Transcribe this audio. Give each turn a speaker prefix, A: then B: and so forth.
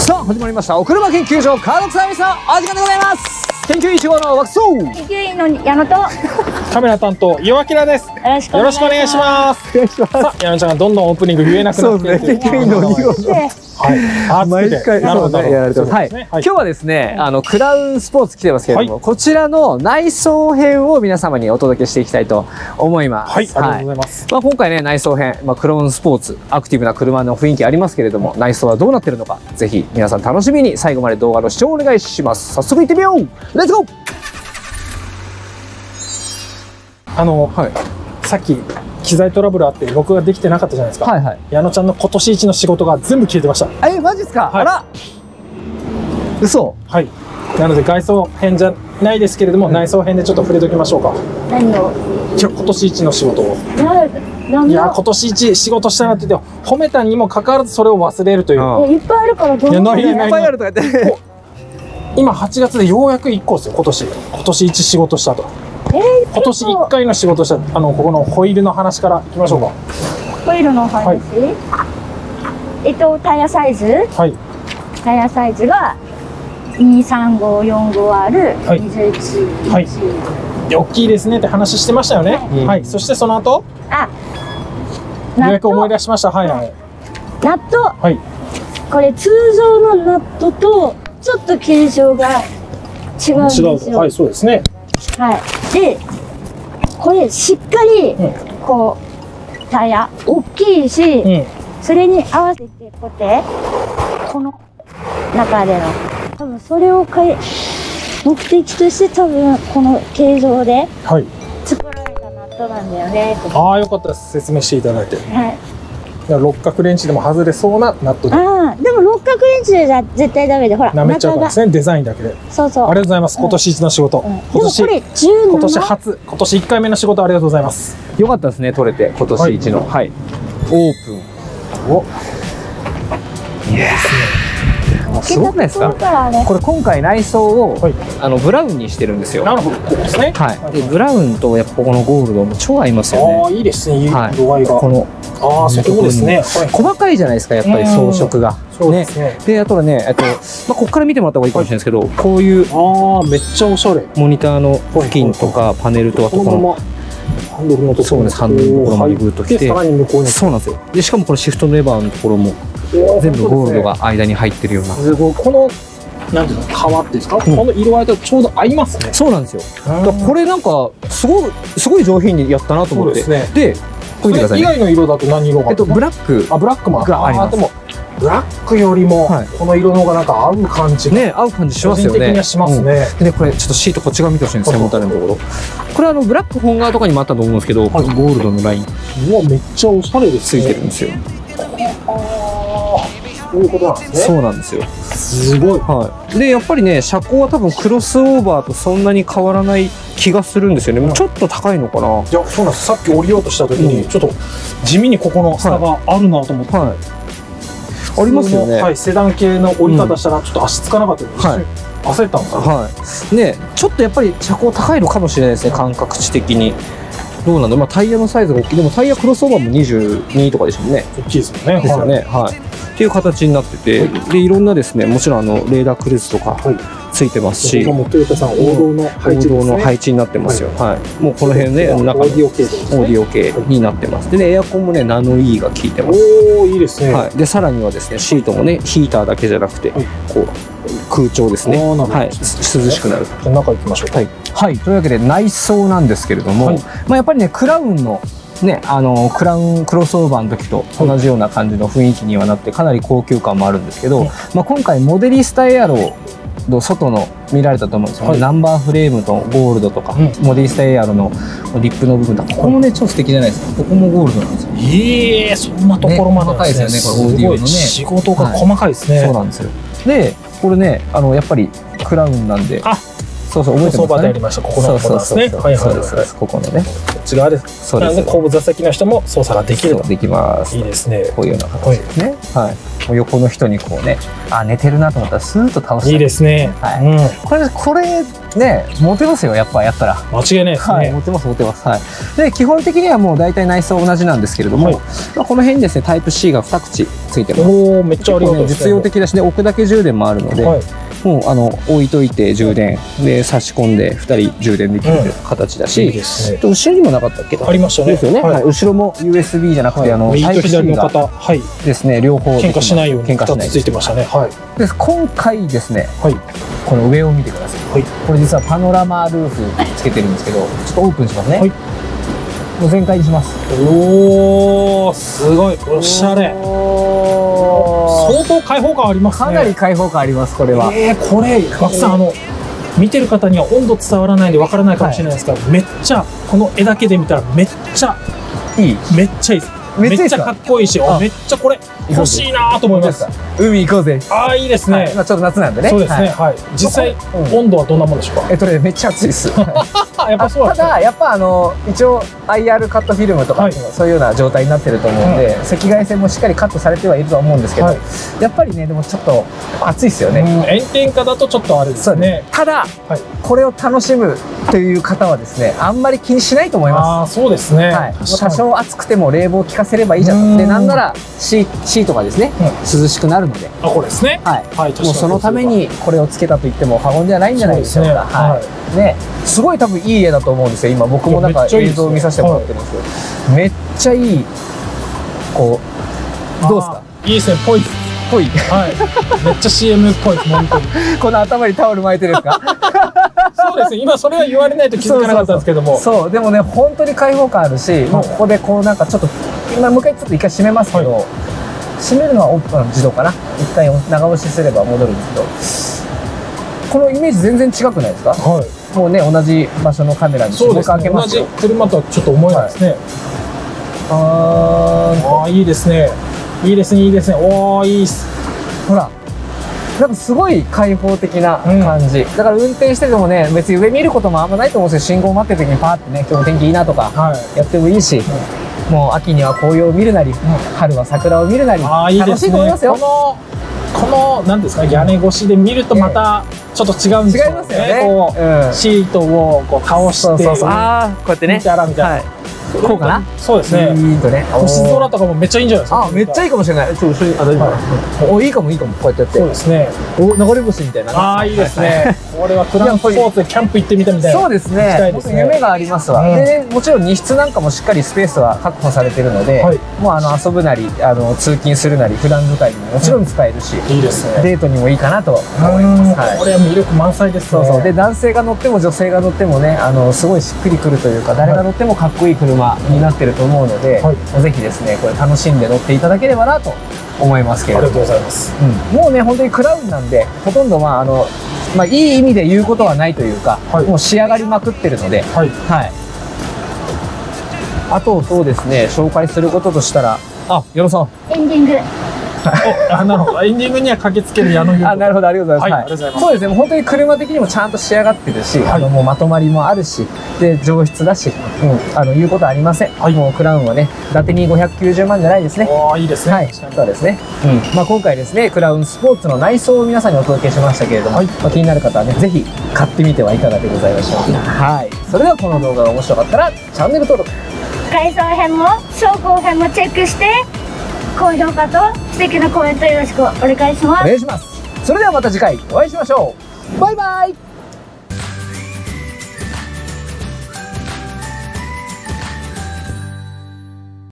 A: さあ始まりましたお車研究所カードサービスのお時間でございます。研究員1号の枠総
B: 研究員の矢野と
C: カメラ担当岩明です。よろしくお願いします。
A: お願いします。
C: さあ、矢野ちゃんがどんどんオープニング言えなくなっているという。
A: 研究員の2号の
C: はい。
A: 毎回
C: なるほど
A: やられてます。はい。今日はですね、クラウンスポーツ来てますけれども、こちらの内装編を皆様にお届けしていきたいと思います。
C: はい、ありがとうございます。
A: まあ今回ね、内装編、クラウンスポーツ、アクティブな車の雰囲気ありますけれども、内装はどうなってるのか、ぜひ皆さん楽しみに最後まで動画の視聴をお願いします。早速行ってみよう。レッツゴー。
C: さっき機材トラブルあって録画できてなかったじゃないですか。はいはい。矢野ちゃんの今年一の仕事が全部消えてました。
A: マジですか。
C: はい、
A: あら。嘘。
C: はい。なので外装編じゃないですけれども、内装編でちょっと触れときましょうか。
B: 何を？
C: 今年一の仕事を。いや、今年一仕事したなって言って褒めたにもかかわらずそれを忘れるという。
B: いっぱいあるからどうぞ。
A: いっぱいあるとか言って。
C: 今8月でようやく1個ですよ。今年一仕事したと。今年1回の仕事したここのホイールの話からいきましょうか。
B: ホイールの話、タイヤサイズ、タイヤサイズが23545R21、
C: はい、大きいですねって話してましたよね。はい、そしてその後ようやく思い出しました。ナット、これ通常のナットとちょっと形状が違うんですよ。はい、そうですね。
B: はい、でこれしっかりこうタイヤ大きいし、それに合わせてこうやってこの中での多分それを目的として多分この形状で作られたナットなんだよね。
C: ああ、よかったです、説明していただいて。六角レンチでも外れそうなナットで。
B: でも六角レンチじゃ絶対ダメで、ほら
C: なめちゃうからですね、デザインだけで。
B: そうそう、
C: ありがとうございます。今年一の仕事、今年初、今年1回目の仕事、ありがとうございます。
A: よかったですね、取れて今年一の。はい、オープン。お、いやー、すごくないですか。これ今回内装をブラウンにしてるんですよ。
C: なるほど、ここですね。
A: はい。でブラウンとやっぱここのゴールドも超合いますよね。
C: ああ、いいですね、色合いが。このそこですね。
A: 細かいじゃないですか、やっぱり装飾が。ね。で、あとはね、ここから見てもらった方がいいかもしれないですけど、こういう
C: めっちゃおしゃれ。
A: モニターの付近とかパネルと、あとこの
C: ハンドルのところ、
A: そうです、ハンドルのところまでグッときて、そうなんですよ。でしかもこのシフトレバーのところも全部ゴールドが間に入ってるような。
C: すごい。このなんていうの、革っていうんですか、この色合いとちょうど合いますね。そうなんですよ。
A: これなんかすごい上品にやったなと思って。で、これ以外
C: の色だと何色が？
A: ブラック。
C: ブラックもあります。でもブラックよりもこの色の方がなんか合う感じね、
A: 合う感じしますよね。
C: 個人的にはしますね。
A: でこれちょっとシートこっち側見てほしいんですよ、背もたれのところ。これブラック本側とかにもあったと思うんですけど、ゴールドのライン、
C: うわ、めっちゃおしゃれですね。
A: ついてるんですよ。
C: そういうことなんですね。
A: そうなんですよ。
C: すごい。
A: でやっぱりね、車高は多分クロスオーバーとそんなに変わらない気がするんですよね。ちょっと高いのかな。いや、
C: そうなんです。さっき降りようとした時にちょっと地味にここの差があるなと思って。
A: ありますよね。
C: セダン系の降り方したらちょっと足つかなかったです。焦ったんですよ。
A: ね、ちょっとやっぱり車高高いのかもしれないですね、感覚値的に。どうなんだ。タイヤのサイズが大きい。でもタイヤクロスオーバーも22とかでしょうね。
C: 大きいですよね。
A: ですよね。っていう形になってて、でいろんなですね、もちろんレーダークルーズとかついてますし、
C: トヨタさん王道の
A: 配置になってますよ。もうこの辺ね、中のオーディオ系になってます。でね、エアコンもね、ナノイーが効いてます。
C: おお、いいですね。
A: でさらにはですね、シートもね、ヒーターだけじゃなくて、こう空調ですね。涼しくなる。
C: じゃあ中行きましょう。
A: はい。というわけで内装なんですけれども、やっぱりね、クラウンのね、クラウンクロスオーバーの時と同じような感じの雰囲気にはなってかなり高級感もあるんですけど、今回モデリスタエアロの外の見られたと思うんですよね。ナンバーフレームとゴールドとか、モデリスタエアロのリップの部分とか、ここもね超素敵じゃないですか。ここもゴールドなんですよ。
C: そんなところまで
A: ですね。これオーディオのね、
C: 仕事が細かいですね。
A: そうなんですよ。でこれね、やっぱりクラウンなんで、そう覚えてますかね。
C: ここのところですね。
A: ここのね、こ
C: っち側です。なので後部座席の人も操作ができると。
A: できます。
C: いいですね。
A: こういうような形ですね。横の人にこうね、寝てるなと思ったらスーッと倒して。
C: いいですね。
A: これね、モテますよ、やっぱやったら。
C: 間違いないですね。
A: はい、モテます、モテます。はい。で、基本的にはもう大体内装同じなんですけれども、まあこの辺にですね、タイプ C が2口ついてます。
C: おお、めっちゃありがたいですね。
A: 実用的だしね、置くだけ充電もあるので、もう置いといて充電で差し込んで2人充電できる形だし、後ろにもなかったっけ？
C: ありましたね。
A: ですよね。後ろも USB じゃなくて
C: タイプ C が
A: ですね、両方
C: 喧嘩しないように2つついてましたね。
A: で今回ですね、この上を見てください。これ実はパノラマルーフつけてるんですけど、ちょっとオープンしますね。もう全開にします。
C: おお、すごいおしゃれ。相当開放感ありますね。
A: かなり開放感あります。これは。
C: これガクさん、見てる方には温度伝わらないんでわからないかもしれないですが、めっちゃこの絵だけで見たらめっちゃいい。めっちゃいいです。めっちゃかっこいいし、めっちゃこれ欲しいなと思います。
A: 海行こうぜ。
C: ああ、いいですね。
A: まあちょっと夏なんでね。
C: そうですね。はい。実際温度はどんなものでしょうか。
A: めっちゃ暑いです。
C: やっぱそう。
A: ただやっぱ一応 IR カットフィルムとかそういうような状態になってると思うんで、赤外線もしっかりカットされてはいると思うんですけど、やっぱりね、でもちょっと暑いですよね。
C: 炎天下だとちょっとあれですね。
A: ただこれを楽しむという方はですね、あんまり気にしないと思います。
C: ああ、そうですね。
A: 多少暑くても冷房効かせればいいじゃん。で、なんなら C とかですね、涼しくなるので。
C: あ、これですね。
A: もうそのためにこれをつけたと言っても過言ではないんじゃないでしょうか。ね、すごい多分いい絵だと思うんですよ。今僕もなんか映像を見させてもらってるんですけど、めっちゃいい。こうどうですか？
C: いいですね。ぽい。
A: ぽい。
C: はい。めっちゃ CM っぽい。本当に。
A: この頭にタオル巻いてるんですか？
C: そうですね。今それは言われないと気づかなかったんですけども。
A: そうでもね、本当に開放感あるし、もうここでこうなんかちょっと今もう一回ちょっと一回閉めますけど、閉めるのはオープン自動かな。一回長押しすれば戻るんですけど、このイメージ全然違くないですか？もうね、同じ場所のカメラに
C: そうですね。同じ車とはちょっと思えないですね。ああ、いいですね。いいですね、いいですね。おお、いいっす。
A: ほら、なんかすごい開放的な感じ。だから運転しててもね、別に上見ることもあんまないと思うんですよ。信号待ってる時にパーってね、今日天気いいなとかやってもいいし、もう秋には紅葉を見るなり、春は桜を見るなり、楽しいと思いますよ。
C: この何ですか、屋根越しで見るとまたちょっと違うんですよね。違いますよね。こうシートをこう倒して、
A: ああ、こうやってね。
C: 見たらみたいな。
A: こうかな。
C: そうですね。星空とかもめっちゃいいんじゃないですか。
A: あ、めっちゃいいかもしれない。ちょっと大丈夫。お、いいかもいいかも。こうやってやって。
C: そうですね。
A: お、流れ星みたいな。
C: ああ、いいですね。これはクランスポーツでキャンプ行ってみたみたいな。
A: そうですね。僕夢がありますわ。で、もちろん荷室なんかもしっかりスペースは確保されてるので、もう遊ぶなり通勤するなり普段使いにももちろん使えるし、
C: いいですね。
A: デートにもいいかなと思います。
C: これは魅力満載ですね。
A: そうそう。で、男性が乗っても女性が乗ってもね、すごいしっくりくるというか、誰が乗ってもかっこいい車になってると思うので、ぜひですね、これ楽しんで乗っていただければなと思いますけれども。
C: ありがとうございます。
A: もうね、本当にクラウンなんで、ほとんどいい意味で言うことはないというか、もう仕上がりまくってるので、あとそうですね、紹介することとしたら、矢野さん。
B: エンディング。
C: なるほど。エンディングには駆けつける矢野優子。
A: なるほど、ありがとうございます。そうですね、本当に車的にもちゃんと仕上がってるし、もうまとまりもあるし、で上質だし、言うことありません。もうクラウンはね、伊達に590万じゃないですね。
C: いいですね。
A: はい、そうですね。今回ですね、クラウンスポーツの内装を皆さんにお届けしましたけれども、気になる方はね、ぜひ買ってみてはいかがでございましょうか。はい、それではこの動画が面白かったらチャンネル登録、
B: 改装編も走行編もチェックして、高評価と素敵なコメントよろしくお願いします。
A: お願いします。それではまた次回お会いしましょう。バイバイ。